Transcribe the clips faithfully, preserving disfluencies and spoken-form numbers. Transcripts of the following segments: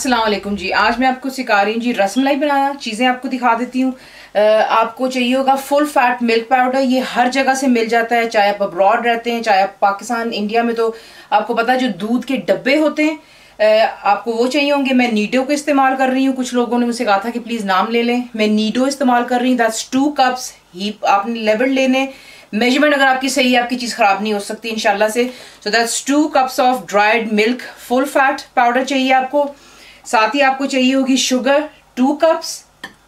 अस्सलाम वालेकुम जी। आज मैं आपको सिखा रही हूँ जी रसमलाई बनाना। चीज़ें आपको दिखा देती हूँ। आपको चाहिए होगा फुल फैट मिल्क पाउडर। ये हर जगह से मिल जाता है, चाहे आप अब्रॉड रहते हैं, चाहे आप पाकिस्तान इंडिया में। तो आपको पता है जो दूध के डब्बे होते हैं, आपको वो चाहिए होंगे। मैं नीडो को इस्तेमाल कर रही हूँ। कुछ लोगों ने मुझसे कहा था कि प्लीज़ नाम ले लें। मैं नीडो इस्तेमाल कर रही हूँ। दैट्स टू कप्स ही आपने लेवल लेने। मेजरमेंट अगर आपकी सही है, आपकी चीज़ ख़राब नहीं हो सकती इंशाल्लाह से। So that's two cups of dried milk full fat powder चाहिए आपको। साथ ही आपको चाहिए होगी शुगर टू कप्स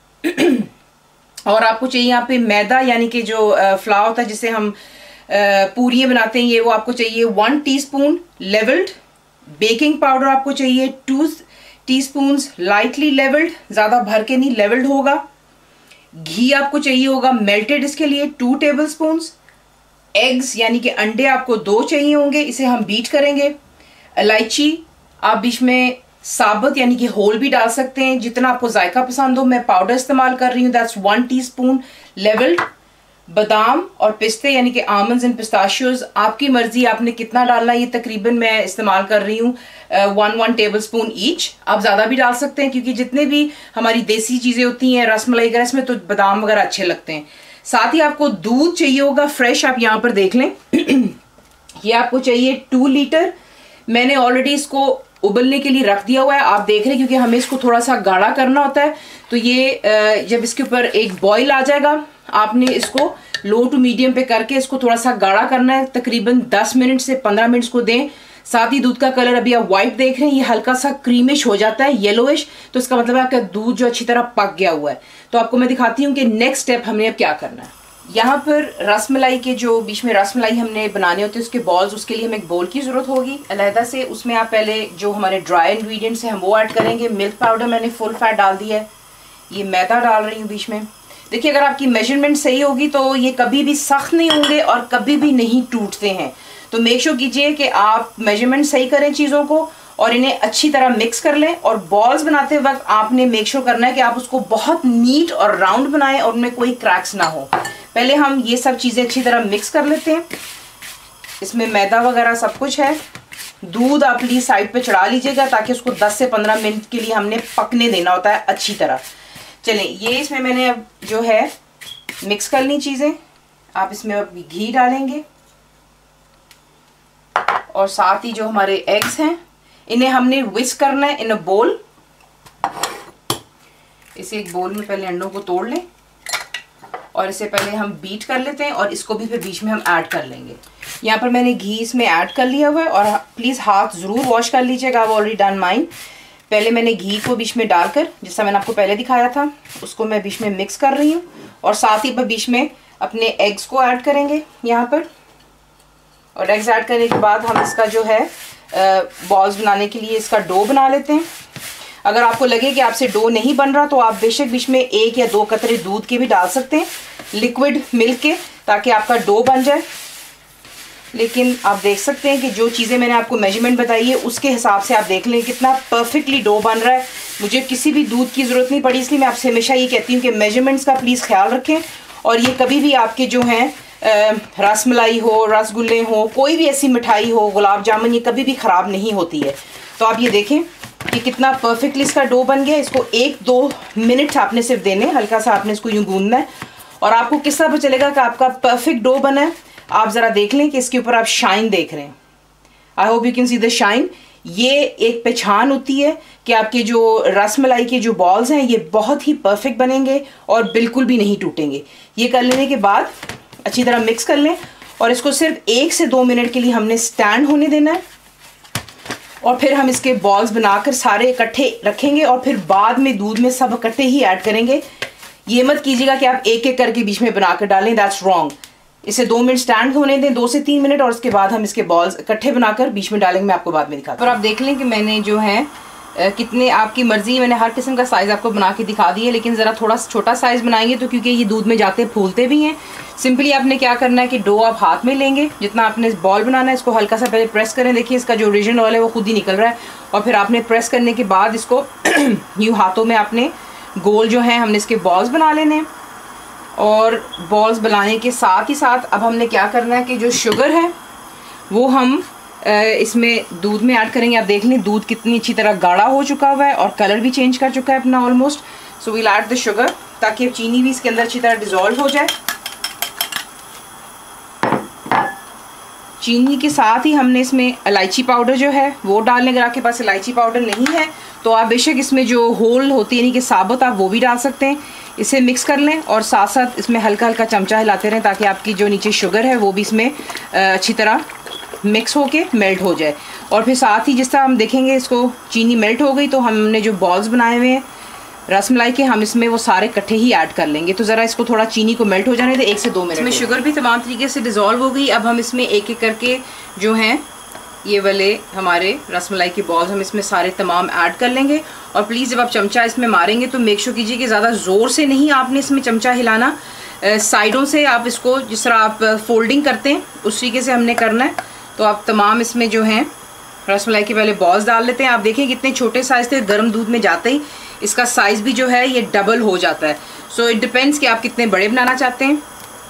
और आपको चाहिए यहाँ पे मैदा, यानी कि जो फ्लावर होता है जिसे हम पूरियाँ बनाते हैं, ये वो आपको चाहिए one teaspoon levelled. Baking powder आपको चाहिए टू टीस्पून्स लाइटली लेवल्ड, ज़्यादा भर के नहीं, लेवल्ड होगा। घी आपको चाहिए होगा मेल्टेड, इसके लिए टू टेबल स्पून्स। एग्स यानी कि अंडे आपको दो चाहिए होंगे, इसे हम बीट करेंगे। इलायची आप बीच में साबुत यानी कि होल भी डाल सकते हैं, जितना आपको जायका पसंद हो। मैं पाउडर इस्तेमाल कर रही हूँ, दैट्स वन टीस्पून लेवल्ड। बादाम और पिस्ते यानी कि आमंड्स एंड पिस्ताशियोज, आपकी मर्जी आपने कितना डालना है। ये तकरीबन मैं इस्तेमाल कर रही हूँ one one tablespoon each. आप ज़्यादा भी डाल सकते हैं, क्योंकि जितने भी हमारी देसी चीज़ें होती हैं रसमलाई वगैरह, इसमें तो बादाम वगैरह अच्छे लगते हैं। साथ ही आपको दूध चाहिए होगा फ्रेश, आप यहाँ पर देख लें ये आपको चाहिए टू लीटर। मैंने ऑलरेडी इसको उबलने के लिए रख दिया हुआ है, आप देख रहे हैं, क्योंकि हमें इसको थोड़ा सा गाढ़ा करना होता है। तो ये जब इसके ऊपर एक बॉईल आ जाएगा, आपने इसको लो टू मीडियम पे करके इसको थोड़ा सा गाढ़ा करना है। तकरीबन दस मिनट से पंद्रह मिनट को दें। साथ ही दूध का कलर अभी आप व्हाइट देख रहे हैं, ये हल्का सा क्रीमिश हो जाता है, येलोइश, तो इसका मतलब है आपका दूध जो अच्छी तरह पक गया हुआ है। तो आपको मैं दिखाती हूँ कि नेक्स्ट स्टेप हमने अब क्या करना है। यहाँ पर रसमलाई के जो बीच में रसमलाई हमने बनाने होते हैं उसके बॉल्स, उसके लिए हमें एक बोल की ज़रूरत होगी अलहदा से। उसमें आप पहले जो हमारे ड्राई इंग्रेडिएंट्स हैं हम वो ऐड करेंगे। मिल्क पाउडर मैंने फुल फैट डाल दिया है। ये मैदा डाल रही हूँ बीच में। देखिए, अगर आपकी मेजरमेंट सही होगी तो ये कभी भी सख्त नहीं होंगे और कभी भी नहीं टूटते हैं। तो मेक श्योर कीजिए कि आप मेजरमेंट सही करें चीज़ों को और इन्हें अच्छी तरह मिक्स कर लें। और बॉल्स बनाते वक्त आपने मेक श्योर करना है कि आप उसको बहुत नीट और राउंड बनाएं और उनमें कोई क्रैक्स ना हो। पहले हम ये सब चीज़ें अच्छी तरह मिक्स कर लेते हैं। इसमें मैदा वगैरह सब कुछ है। दूध आप प्लीज़ साइड पे चढ़ा लीजिएगा, ताकि उसको दस से पंद्रह मिनट के लिए हमने पकने देना होता है अच्छी तरह। चलें, ये इसमें मैंने अब जो है मिक्स कर ली चीज़ें। आप इसमें अब घी डालेंगे और साथ ही जो हमारे एग्स हैं इन्हें हमने विस्क करना है इन अ बोल। इसे एक बोल में पहले अंडों को तोड़ लें और इसे पहले हम बीट कर लेते हैं और इसको भी फिर बीच में हम ऐड कर लेंगे। यहाँ पर मैंने घी इसमें ऐड कर लिया हुआ है और प्लीज़ हाथ ज़रूर वॉश कर लीजिएगा। I already done mine. पहले मैंने घी को बीच में डालकर, जैसा मैंने आपको पहले दिखाया था, उसको मैं बीच में मिक्स कर रही हूँ। और साथ ही पर बीच में अपने एग्स को ऐड करेंगे यहाँ पर। और एग्स ऐड करने के बाद हम इसका जो है बॉल्स बनाने के लिए इसका डो बना लेते हैं। अगर आपको लगे कि आपसे डो नहीं बन रहा तो आप बेशक बीच में एक या दो कतरे दूध के भी डाल सकते हैं, लिक्विड मिल्क के, ताकि आपका डो बन जाए। लेकिन आप देख सकते हैं कि जो चीज़ें मैंने आपको मेजरमेंट बताई है उसके हिसाब से आप देख लें कितना परफेक्टली डो बन रहा है। मुझे किसी भी दूध की ज़रूरत नहीं पड़ी, इसलिए मैं आपसे हमेशा ये कहती हूँ कि मेजरमेंट्स का प्लीज़ ख्याल रखें। और ये कभी भी आपके जो हैं रसमलाई हो, रसगुल्ले हो, कोई भी ऐसी मिठाई हो, गुलाब जामुन, ये कभी भी ख़राब नहीं होती है। तो आप ये देखें कि कितना परफेक्टली इसका डो बन गया। इसको एक दो मिनट आपने सिर्फ देने, हल्का सा आपने इसको यूँ गूंदना है और आपको किस तरह पता चलेगा कि आपका परफेक्ट डो बना है। आप ज़रा देख लें कि इसके ऊपर आप शाइन देख रहे हैं। I hope you can see the shine. ये एक पहचान होती है कि आपके जो रसमलाई के जो बॉल्स हैं ये बहुत ही परफेक्ट बनेंगे और बिल्कुल भी नहीं टूटेंगे। ये कर लेने के बाद अच्छी तरह मिक्स कर लें और इसको सिर्फ एक से दो मिनट के लिए हमने स्टैंड होने देना है। और फिर हम इसके बॉल्स बनाकर सारे इकट्ठे रखेंगे और फिर बाद में दूध में सब इकट्ठे ही ऐड करेंगे। ये मत कीजिएगा कि आप एक एक करके बीच में बनाकर डालें, दैट्स रॉन्ग। इसे दो मिनट स्टैंड होने दें, दो से तीन मिनट, और उसके बाद हम इसके बॉल्स इकट्ठे बनाकर बीच में डालेंगे। मैं आपको बाद में दिखाती हूँ। और आप देख लें कि मैंने जो है कितने, आपकी मर्जी, मैंने हर किस्म का साइज़ आपको बना के दिखा दी है। लेकिन ज़रा थोड़ा छोटा साइज़ बनाएंगे तो क्योंकि ये दूध में जाते फूलते भी हैं। सिंपली आपने क्या करना है कि डो आप हाथ में लेंगे, जितना आपने बॉल बनाना है इसको हल्का सा पहले प्रेस करें। देखिए इसका जो ओरिजिनल ऑयल है वो खुद ही निकल रहा है। और फिर आपने प्रेस करने के बाद इसको यूँ हाथों में आपने गोल जो है हमने इसके बॉल्स बना लेने हैं। और बॉल्स बनाने के साथ ही साथ अब हमने क्या करना है कि जो शुगर है वो हम इसमें दूध में ऐड करेंगे। आप देख लें दूध कितनी अच्छी तरह गाढ़ा हो चुका हुआ है और कलर भी चेंज कर चुका है अपना almost. So we'll add the sugar ताकि अब चीनी भी इसके अंदर अच्छी तरह डिज़ोल्व हो जाए। चीनी के साथ ही हमने इसमें इलायची पाउडर जो है वो डालने। अगर आपके पास इलायची पाउडर नहीं है तो आप बेशक इसमें जो होल होती है यानी कि साबुत, आप वो भी डाल सकते हैं। इसे मिक्स कर लें और साथ साथ इसमें हल्का हल्का चमचा हिलाते रहें ताकि आपकी जो नीचे शुगर है वो भी इसमें अच्छी तरह मिक्स होके मेल्ट हो जाए। और फिर साथ ही जिस तरह हम देखेंगे इसको चीनी मेल्ट हो गई तो हमने जो बॉल्स बनाए हुए हैं रसमलाई के, हम इसमें वो सारे इकट्ठे ही ऐड कर लेंगे। तो ज़रा इसको थोड़ा चीनी को मेल्ट हो जाने दे, एक से दो मिनट में। शुगर भी तमाम तरीके से डिज़ोल्व हो गई। अब हम इसमें एक एक करके जो हैं ये वाले हमारे रसमलाई की बॉल्स हम इसमें सारे तमाम ऐड कर लेंगे। और प्लीज़ जब आप चमचा इसमें मारेंगे तो मेक श्योर कीजिए कि ज़्यादा ज़ोर से नहीं आपने इसमें चमचा हिलाना, साइडों से आप इसको जिस तरह आप फोल्डिंग करते हैं उस तरीके से हमने करना है। तो आप तमाम इसमें जो हैं रसमलाई के पहले बॉल्स डाल लेते हैं। आप देखें कितने छोटे साइज़ थे, गर्म दूध में जाते ही इसका साइज़ भी जो है ये डबल हो जाता है। सो इट डिपेंड्स कि आप कितने बड़े बनाना चाहते हैं।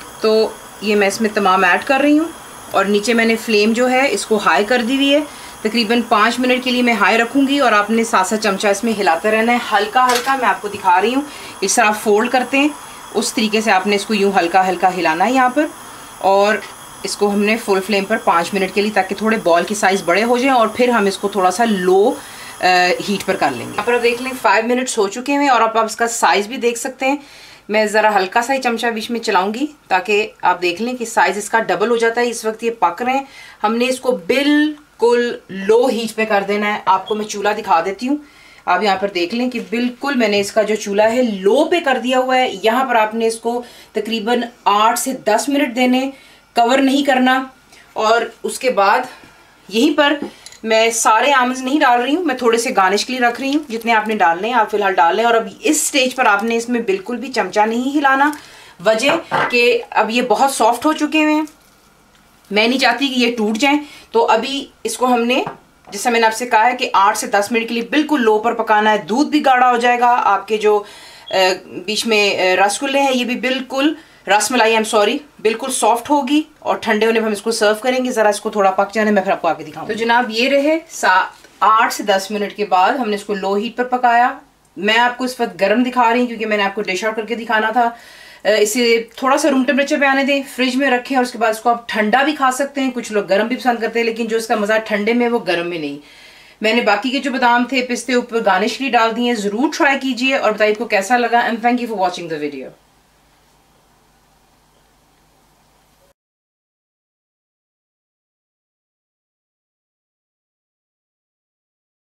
तो ये मैं इसमें तमाम ऐड कर रही हूँ और नीचे मैंने फ्लेम जो है इसको हाई कर दी हुई है। तकरीबन पाँच मिनट के लिए मैं हाई रखूँगी और आपने साथ साथ चमचा इसमें हिलाते रहना है हल्का हल्का। मैं आपको दिखा रही हूँ इस तरह आप फोल्ड करते हैं उस तरीके से आपने इसको यूँ हल्का हल्का हिलाना है यहाँ पर। और इसको हमने फुल फ्लेम पर पाँच मिनट के लिए ताकि थोड़े बॉल की साइज़ बड़े हो जाएं और फिर हम इसको थोड़ा सा लो हीट पर कर लेंगे। यहाँ पर आप देख लें फाइव मिनट्स हो चुके हैं और आप, आप इसका साइज़ भी देख सकते हैं। मैं ज़रा हल्का सा ही चमचा बीच में चलाऊंगी ताकि आप देख लें कि साइज़ इसका डबल हो जाता है। इस वक्त ये पक रहे हैं, हमने इसको बिल्कुल लो हीट पे कर देना है। आपको मैं चूल्हा दिखा देती हूँ। आप यहाँ पर देख लें कि बिल्कुल मैंने इसका जो चूल्हा है लो पे कर दिया हुआ है। यहाँ पर आपने इसको तकरीबन आठ से दस मिनट देने, कवर नहीं करना। और उसके बाद यहीं पर मैं सारे आमंड्स नहीं डाल रही हूँ, मैं थोड़े से गार्निश के लिए रख रही हूँ। जितने आपने डालने हैं आप फिलहाल डाल लें। और अब इस स्टेज पर आपने इसमें बिल्कुल भी चमचा नहीं हिलाना, वजह कि अब ये बहुत सॉफ्ट हो चुके हुए हैं, मैं नहीं चाहती कि ये टूट जाएं। तो अभी इसको हमने जैसा मैंने आपसे कहा है कि आठ से दस मिनट के लिए बिल्कुल लो पर पकाना है। दूध भी गाढ़ा हो जाएगा, आपके जो बीच में रसगुल्ले हैं ये भी बिल्कुल, रसमलाई आई एम सॉरी, बिल्कुल सॉफ्ट होगी। और ठंडे होने पर हम इसको सर्व करेंगे। ज़रा इसको थोड़ा पक जाने मैं फिर आपको आगे दिखाऊंगी। तो जनाब ये रहे सात आठ से दस मिनट के बाद हमने इसको लो हीट पर पकाया। मैं आपको इस वक्त गर्म दिखा रही हूँ क्योंकि मैंने आपको डिश आउट करके दिखाना था। इसे थोड़ा सा रूम टेम्परेचर पे आने दें, फ्रिज में रखें और उसके बाद इसको आप ठंडा भी खा सकते हैं। कुछ लोग गर्म भी पसंद करते हैं लेकिन जो इसका मज़ा ठंडे में वो गर्म में नहीं। मैंने बाकी के जो बादाम थे पिस्ते ऊपर गार्निश के लिए डाल दिए। ज़रूर ट्राई कीजिए और बताइए आपको कैसा लगा। And thank you for watching the video.